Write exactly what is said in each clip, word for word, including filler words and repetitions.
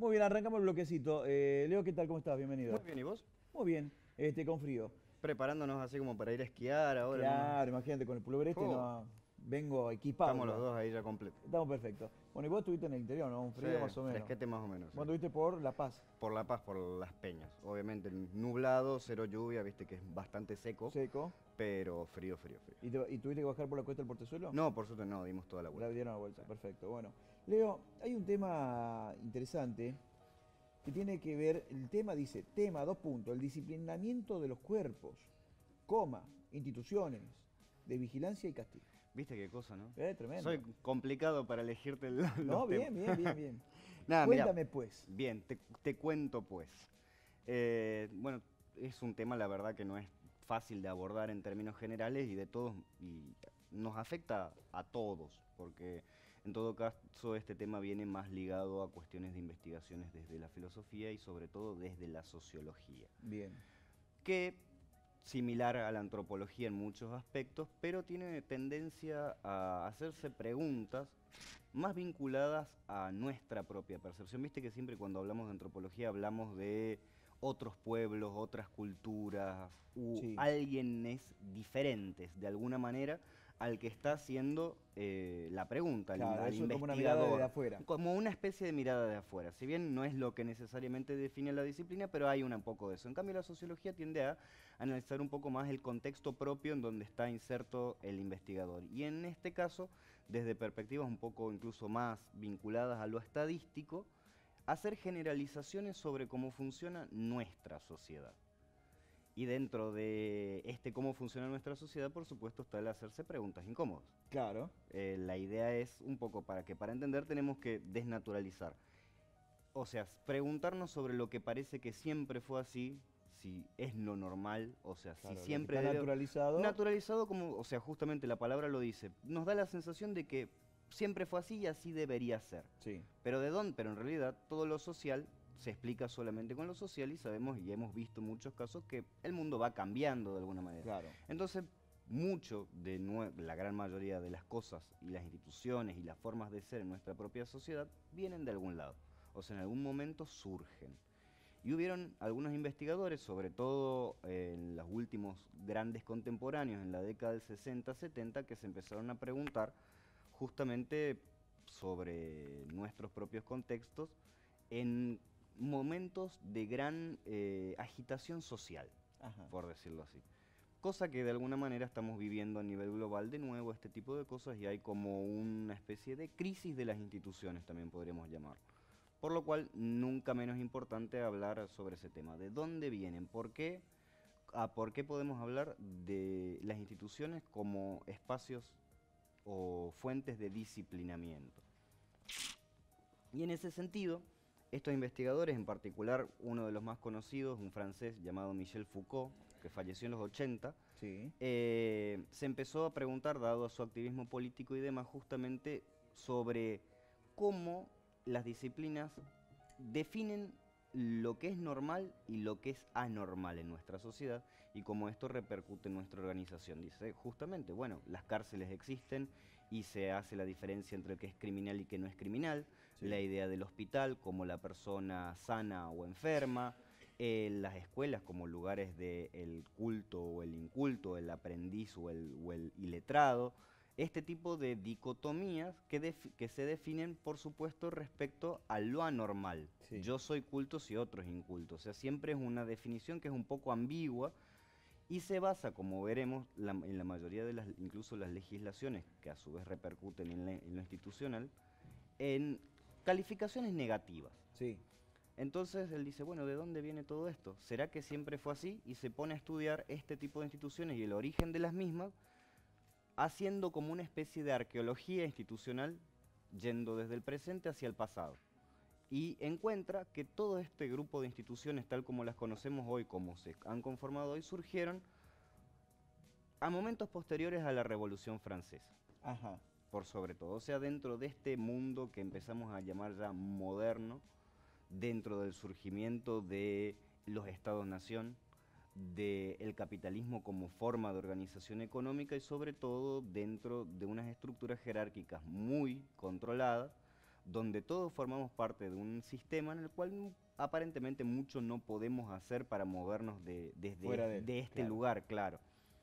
Muy bien, arrancamos el bloquecito. Eh, Leo, ¿qué tal? ¿Cómo estás? Muy Bienvenido. bien, ¿y vos? Muy bien, este, con frío. Preparándonos así como para ir a esquiar ahora en unos... Claro, imagínate, con el pullover este ¡Oh! no vengo equipado Estamos los ya. dos ahí ya completos. Estamos perfectos. Bueno, y vos estuviste en el interior, ¿no? Un Sí, frío más o menos. fresquete más o menos, sí. Vos estuviste por La Paz, Por La Paz, por Las Peñas. Obviamente nublado, cero lluvia, viste que es bastante seco, seco, pero frío, frío, frío. y, te- y tuviste que bajar por la cuesta del Portezuelo. No, por suerte no, dimos toda la La vuelta. dieron la Sí. vuelta, perfecto. Bueno, Leo, hay un tema interesante que tiene que ver, el tema dice, tema, dos puntos, el disciplinamiento de los cuerpos, coma, instituciones de vigilancia y castigo. ¿Viste qué cosa, no? Eh, tremendo. Soy complicado para elegirte el- No, los bien, temas. bien, bien, bien. Nada, mira. Cuéntame pues. Bien, te, te cuento pues. Eh, bueno, es un tema la verdad que no es fácil de abordar en términos generales y de todos, y nos afecta a todos, porque en todo caso este tema viene más ligado a cuestiones de investigaciones desde la filosofía y sobre todo desde la sociología, Bien. que similar a la antropología en muchos aspectos, pero tiene tendencia a hacerse preguntas más vinculadas a nuestra propia percepción. Viste que siempre cuando hablamos de antropología hablamos de otros pueblos, otras culturas, u Sí. alguienes diferentes de alguna manera al que está haciendo eh, la pregunta, al, Claro, al eso es como una mirada desde investigador, afuera. como una especie de mirada de afuera. Si bien no es lo que necesariamente define la disciplina, pero hay un poco de eso. En cambio, la sociología tiende a analizar un poco más el contexto propio en donde está inserto el investigador. Y en este caso, desde perspectivas un poco incluso más vinculadas a lo estadístico, hacer generalizaciones sobre cómo funciona nuestra sociedad. Y dentro de este cómo funciona nuestra sociedad, por supuesto, está el hacerse preguntas incómodas. Claro. Eh, la idea es un poco para que para entender tenemos que desnaturalizar. O sea, preguntarnos sobre lo que parece que siempre fue así, si es lo normal, o sea, si Claro, lo que siempre está debe... naturalizado. Naturalizado como, o sea, justamente la palabra lo dice, nos da la sensación de que siempre fue así y así debería ser. Sí. Pero de dónde, pero en realidad todo lo social se explica solamente con lo social y sabemos y hemos visto muchos casos que el mundo va cambiando de alguna manera. Claro. Entonces, mucho de nue- la gran mayoría de las cosas y las instituciones y las formas de ser en nuestra propia sociedad vienen de algún lado. O sea, en algún momento surgen. Y hubieron algunos investigadores, sobre todo eh, en los últimos grandes contemporáneos, en la década del sesenta, setenta, que se empezaron a preguntar justamente sobre nuestros propios contextos en momentos de gran eh, agitación social, Ajá. por decirlo así. Cosa que de alguna manera estamos viviendo a nivel global de nuevo, este tipo de cosas, y hay como una especie de crisis de las instituciones, también podríamos llamarlo. Por lo cual, nunca menos importante hablar sobre ese tema. ¿De dónde vienen? ¿Por qué? ¿A por qué podemos hablar de las instituciones como espacios o fuentes de disciplinamiento? Y en ese sentido, estos investigadores, en particular uno de los más conocidos, un francés llamado Michel Foucault, que falleció en los ochenta, Sí. eh, se empezó a preguntar, dado a su activismo político y demás, justamente sobre cómo las disciplinas definen lo que es normal y lo que es anormal en nuestra sociedad y cómo esto repercute en nuestra organización. Dice, justamente, bueno, las cárceles existen y se hace la diferencia entre lo que es criminal y que no es criminal, Sí. la idea del hospital como la persona sana o enferma, eh, las escuelas como lugares del culto o el inculto, el aprendiz o el, o el iletrado, este tipo de dicotomías que, def- que se definen, por supuesto, respecto a lo anormal. Sí. Yo soy culto si otro es inculto. O sea, siempre es una definición que es un poco ambigua y se basa, como veremos, la- en la mayoría de las, incluso las legislaciones, que a su vez repercuten en, la- en lo institucional, en calificaciones negativas. Sí. Entonces él dice, bueno, ¿de dónde viene todo esto? ¿Será que siempre fue así? Y se pone a estudiar este tipo de instituciones y el origen de las mismas, haciendo como una especie de arqueología institucional, yendo desde el presente hacia el pasado. Y encuentra que todo este grupo de instituciones, tal como las conocemos hoy, como se han conformado hoy, surgieron a momentos posteriores a la Revolución Francesa, Ajá. por sobre todo. O sea, dentro de este mundo que empezamos a llamar ya moderno, dentro del surgimiento de los estados-nación, del capitalismo como forma de organización económica y sobre todo dentro de unas estructuras jerárquicas muy controladas, donde todos formamos parte de un sistema en el cual mm, aparentemente mucho no podemos hacer para movernos de, desde Fuera es- de él, de este claro. lugar, claro.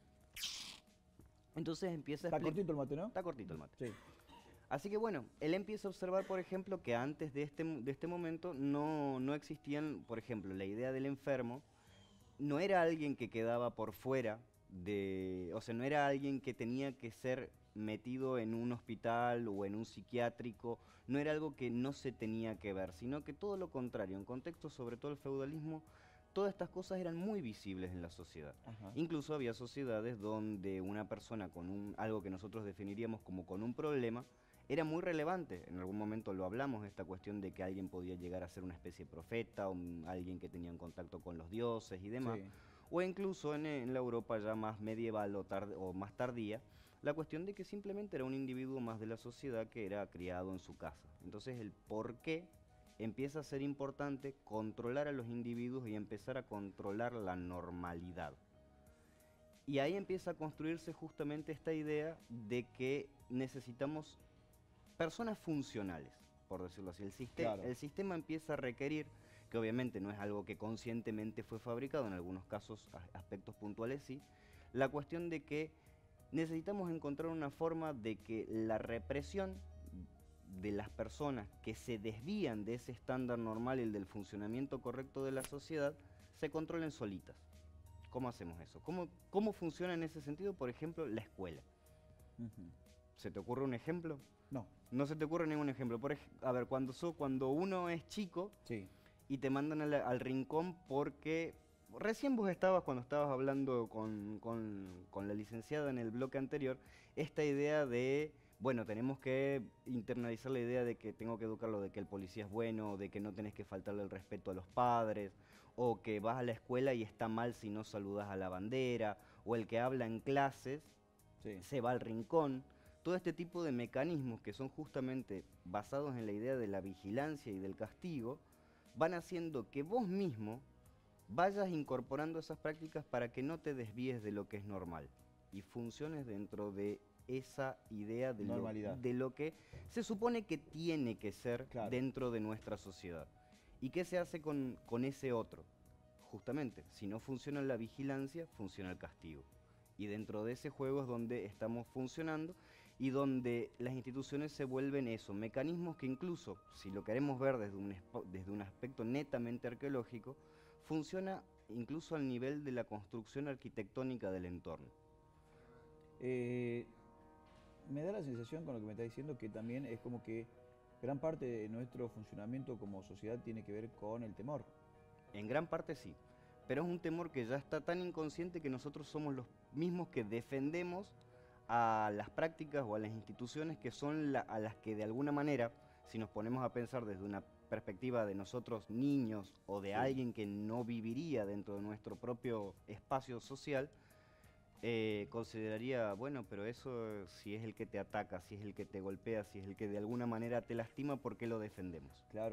Entonces empieza a Está explicar... cortito el mate, ¿no? Está cortito el mate. Sí. Así que bueno, él empieza a observar, por ejemplo, que antes de este, mo- de este momento no, no existían, por ejemplo, la idea del enfermo no era alguien que quedaba por fuera de, o sea, no era alguien que tenía que ser metido en un hospital o en un psiquiátrico, no era algo que no se tenía que ver, sino que todo lo contrario, en contexto sobre todo el feudalismo, todas estas cosas eran muy visibles en la sociedad. Ajá. Incluso había sociedades donde una persona con un, algo que nosotros definiríamos como con un problema, era muy relevante. En algún momento lo hablamos, esta cuestión de que alguien podía llegar a ser una especie de profeta, un- alguien que tenía un contacto con los dioses y demás. Sí. O incluso en, en la Europa ya más medieval o, tard- o más tardía, la cuestión de que simplemente era un individuo más de la sociedad que era criado en su casa. Entonces el por qué empieza a ser importante controlar a los individuos y empezar a controlar la normalidad. Y ahí empieza a construirse justamente esta idea de que necesitamos personas funcionales, por decirlo así. El, siste- Claro. el sistema empieza a requerir, que obviamente no es algo que conscientemente fue fabricado, en algunos casos, a- aspectos puntuales sí, la cuestión de que necesitamos encontrar una forma de que la represión de las personas que se desvían de ese estándar normal y el del funcionamiento correcto de la sociedad se controlen solitas. ¿Cómo hacemos eso? ¿Cómo, cómo funciona en ese sentido, por ejemplo, la escuela? Ujú. ¿Se te ocurre un ejemplo? No. No se te ocurre ningún ejemplo. Por ej- a ver, cuando, so- cuando uno es chico Sí. y te mandan al, al rincón porque... Recién vos estabas, cuando estabas hablando con, con- con la licenciada en el bloque anterior, esta idea de, bueno, tenemos que internalizar la idea de que tengo que educarlo, de que el policía es bueno, de que no tenés que faltarle el respeto a los padres, o que vas a la escuela y está mal si no saludas a la bandera, o el que habla en clases Sí. se va al rincón. Todo este tipo de mecanismos que son justamente basados en la idea de la vigilancia y del castigo, van haciendo que vos mismo vayas incorporando esas prácticas para que no te desvíes de lo que es normal y funciones dentro de esa idea de lo, Normalidad. de lo que se supone que tiene que ser Claro. dentro de nuestra sociedad. ¿Y qué se hace con, con ese otro? Justamente, si no funciona la vigilancia, funciona el castigo. Y dentro de ese juego es donde estamos funcionando y donde las instituciones se vuelven eso, mecanismos que incluso, si lo queremos ver desde un, espo- desde un aspecto netamente arqueológico, funciona incluso al nivel de la construcción arquitectónica del entorno. Eh, me da la sensación con lo que me está diciendo que también es como que gran parte de nuestro funcionamiento como sociedad tiene que ver con el temor. En gran parte sí, pero es un temor que ya está tan inconsciente que nosotros somos los mismos que defendemos a las prácticas o a las instituciones que son la- a las que de alguna manera, si nos ponemos a pensar desde una perspectiva de nosotros niños o de Sí. alguien que no viviría dentro de nuestro propio espacio social, eh, consideraría, bueno, pero eso eh, si es el que te ataca, si es el que te golpea, si es el que de alguna manera te lastima, ¿por qué lo defendemos? Claro.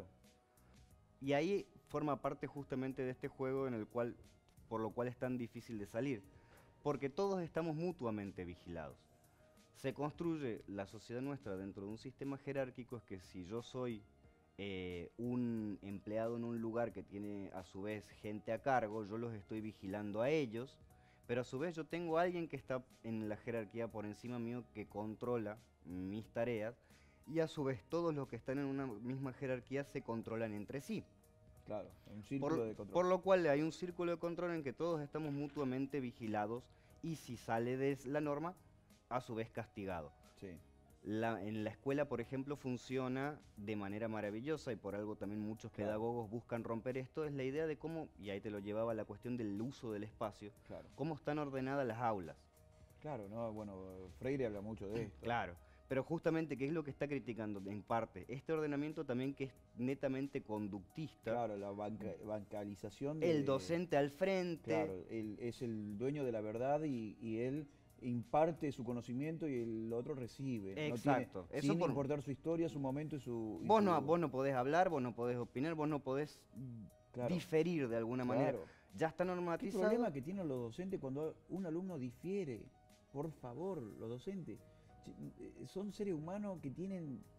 Y ahí forma parte justamente de este juego en el cual, por lo cual es tan difícil de salir, porque todos estamos mutuamente vigilados. Se construye la sociedad nuestra dentro de un sistema jerárquico, es que si yo soy eh, un empleado en un lugar que tiene a su vez gente a cargo, yo los estoy vigilando a ellos, pero a su vez yo tengo a alguien que está en la jerarquía por encima mío que controla mis tareas, y a su vez todos los que están en una misma jerarquía se controlan entre sí. Claro, un círculo Por, de control. por lo cual hay un círculo de control en que todos estamos mutuamente vigilados y si sale de la norma, a su vez castigado. Sí. La- en la escuela, por ejemplo, funciona de manera maravillosa y por algo también muchos Claro. pedagogos buscan romper esto, es la idea de cómo, y ahí te lo llevaba la cuestión del uso del espacio, Claro. cómo están ordenadas las aulas. Claro, no, bueno, Freire habla mucho de esto. Claro, pero justamente, ¿qué es lo que está criticando en parte? Este ordenamiento también que es netamente conductista, Claro, la banca- bancalización de... el docente al frente, Claro, él es el dueño de la verdad y, y él imparte su conocimiento y el otro recibe. No Exacto, tiene- eso sin por- importar su historia, su momento y su... y vos su- no, vos no podés hablar, vos no podés opinar, vos no podés Claro. diferir de alguna manera. Claro. Ya está ¿Qué normatizado. problema que tienen los docentes cuando un alumno difiere? Por favor, los docentes. Ch- eh, Son seres humanos que tienen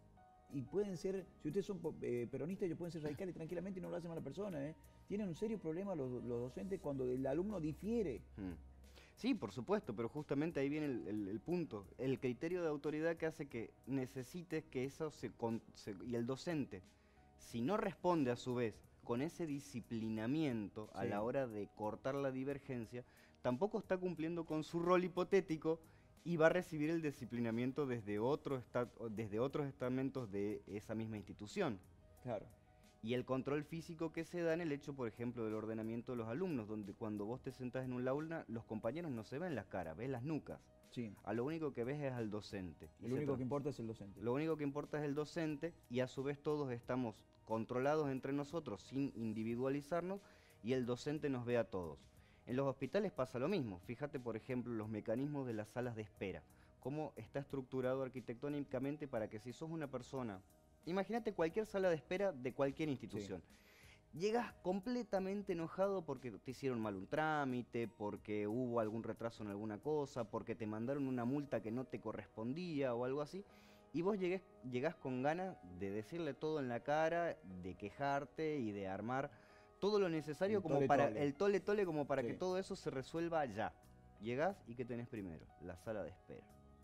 y pueden ser, si ustedes son eh, peronistas, ellos pueden ser radicales tranquilamente y no lo hacen mala persona, ¿eh? Tienen un serio problema los, los docentes cuando el alumno difiere. Mm. Sí, por supuesto, pero justamente ahí viene el, el- el punto. El criterio de autoridad que hace que necesites que eso se, con- se- y el docente, si no responde a su vez con ese disciplinamiento a Sí. la hora de cortar la divergencia, tampoco está cumpliendo con su rol hipotético y va a recibir el disciplinamiento desde, otro esta- desde otros estamentos de esa misma institución. Claro. Y el control físico que se da en el hecho, por ejemplo, del ordenamiento de los alumnos, donde cuando vos te sentás en un aula, los compañeros no se ven las caras, ves las nucas. Sí. A lo único que ves es al docente. Y El se único tra- que importa es el docente. Lo único que importa es el docente y a su vez todos estamos controlados entre nosotros sin individualizarnos y el docente nos ve a todos. En los hospitales pasa lo mismo. Fíjate, por ejemplo, los mecanismos de las salas de espera. Cómo está estructurado arquitectónicamente para que si sos una persona, imagínate cualquier sala de espera de cualquier institución. Llegas completamente enojado porque te hicieron mal un trámite, porque hubo algún retraso en alguna cosa, porque te mandaron una multa que no te correspondía o algo así, y vos llegues, llegás con ganas de decirle todo en la cara, de quejarte y de armar todo lo necesario El como tole para tole. el tole tole como para que Sí. todo eso se resuelva ya. Llegás y ¿qué tenés primero? La sala de espera.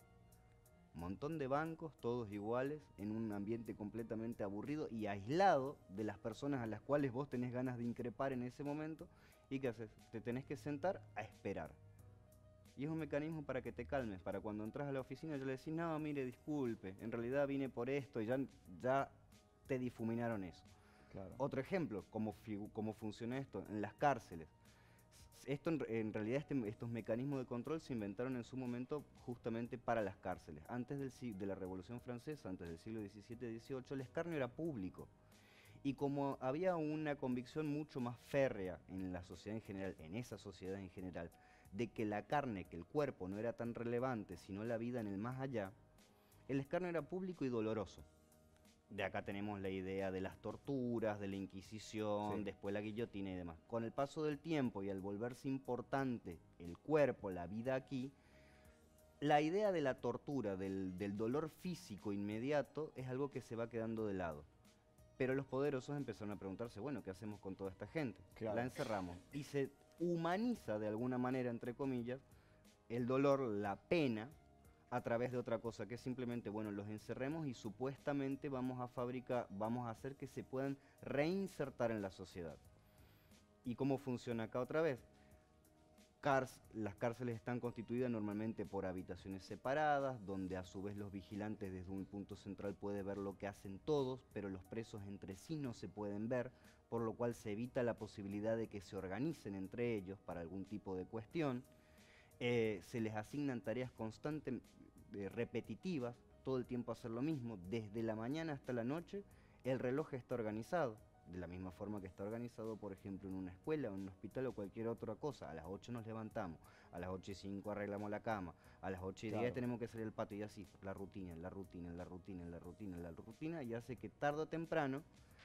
Montón de bancos, todos iguales, en un ambiente completamente aburrido y aislado de las personas a las cuales vos tenés ganas de increpar en ese momento. ¿Y qué haces? Te tenés que sentar a esperar. Y es un mecanismo para que te calmes, para cuando entras a la oficina ya le decís, no, mire, disculpe, en realidad vine por esto y ya, ya te difuminaron eso. Claro. Otro ejemplo, cómo, figu- cómo funciona esto, en las cárceles. S- Esto en, re- en realidad este- estos mecanismos de control se inventaron en su momento justamente para las cárceles. Antes del, si- de la Revolución Francesa, antes del siglo diecisiete dieciocho, el escarnio era público. Y como había una convicción mucho más férrea en la sociedad en general, en esa sociedad en general, de que la carne, que el cuerpo no era tan relevante, sino la vida en el más allá, el escarnio era público y doloroso. De acá tenemos la idea de las torturas, de la Inquisición, Sí. después la guillotina y demás. Con el paso del tiempo y al volverse importante el cuerpo, la vida aquí, la idea de la tortura, del, del dolor físico inmediato, es algo que se va quedando de lado. Pero los poderosos empezaron a preguntarse, bueno, ¿qué hacemos con toda esta gente? Claro. La encerramos. Y se humaniza de alguna manera, entre comillas, el dolor, la pena, a través de otra cosa, que es simplemente, bueno, los encerremos y supuestamente vamos a fabricar, vamos a hacer que se puedan reinsertar en la sociedad. ¿Y cómo funciona acá otra vez? Cárs- las cárceles están constituidas normalmente por habitaciones separadas, donde a su vez los vigilantes desde un punto central pueden ver lo que hacen todos, pero los presos entre sí no se pueden ver, por lo cual se evita la posibilidad de que se organicen entre ellos para algún tipo de cuestión. Eh, se les asignan tareas constantes, eh, repetitivas, todo el tiempo hacer lo mismo, desde la mañana hasta la noche, el reloj está organizado, de la misma forma que está organizado, por ejemplo, en una escuela, en un hospital o cualquier otra cosa. A las ocho nos levantamos, a las ocho y cinco arreglamos la cama, a las ocho y diez Claro. tenemos que salir al patio y así, la rutina, la rutina, la rutina, la rutina, la rutina, y hace que tarde o temprano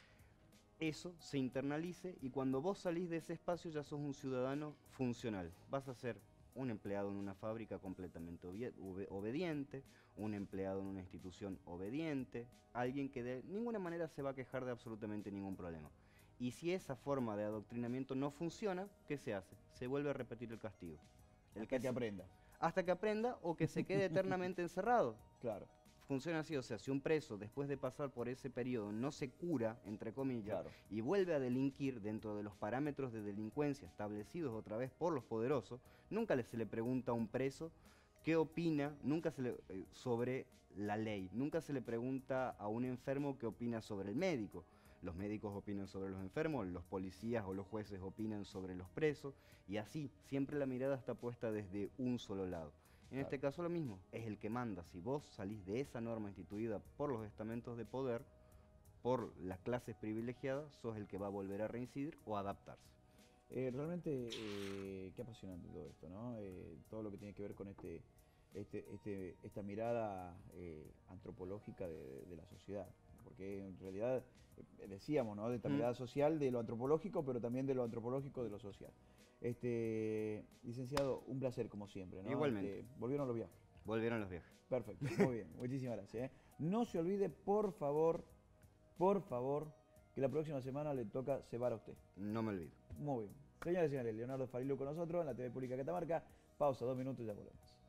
eso se internalice y cuando vos salís de ese espacio ya sos un ciudadano funcional. Vas a ser un empleado en una fábrica completamente obie- obe- obediente, un empleado en una institución obediente, alguien que de ninguna manera se va a quejar de absolutamente ningún problema. Y si esa forma de adoctrinamiento no funciona, ¿qué se hace? Se vuelve a repetir el castigo. El Hasta que se- aprenda. Hasta que aprenda o que se quede eternamente encerrado. Claro. Funciona así, o sea, si un preso después de pasar por ese periodo no se cura, entre comillas, Claro. y vuelve a delinquir dentro de los parámetros de delincuencia establecidos otra vez por los poderosos, nunca le- se le pregunta a un preso qué opina, nunca se le, eh, sobre la ley, nunca se le pregunta a un enfermo qué opina sobre el médico. Los médicos opinan sobre los enfermos, los policías o los jueces opinan sobre los presos, y así, siempre la mirada está puesta desde un solo lado. En Claro. este caso lo mismo, es el que manda. Si vos salís de esa norma instituida por los estamentos de poder, por las clases privilegiadas, sos el que va a volver a reincidir o a adaptarse. Eh, realmente, eh, qué apasionante todo esto, ¿no? Eh, todo lo que tiene que ver con este, este, este, esta mirada eh, antropológica de, de la sociedad. Porque en realidad, eh, decíamos, ¿no? De esta Mm. mirada social de lo antropológico, pero también de lo antropológico de lo social. Este, licenciado, un placer como siempre, ¿no? Igualmente. Este, volvieron los viajes. Volvieron los viajes. Perfecto, muy bien, muchísimas gracias. ¿eh? No se olvide, por favor, por favor, que la próxima semana le toca cebar a usted. No me olvido. Muy bien. Señoras y señores, Leonardo Farilu con nosotros en la T V Pública Catamarca. Pausa, dos minutos y ya volvemos.